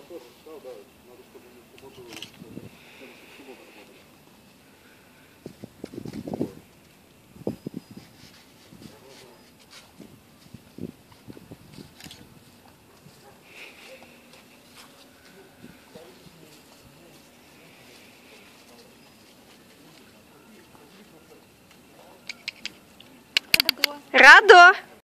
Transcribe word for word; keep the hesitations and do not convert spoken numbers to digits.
тоже. Да, да. Надо, чтобы они в субботу, в субботу работали. Радо!